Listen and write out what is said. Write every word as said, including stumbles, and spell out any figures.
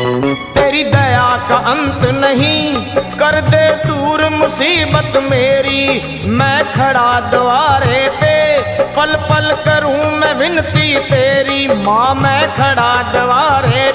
तेरी दया का अंत नहीं, कर दे दूर मुसीबत मेरी। मैं खड़ा द्वारे पे, पल पल करूं मैं विनती तेरी। माँ मैं खड़ा द्वारे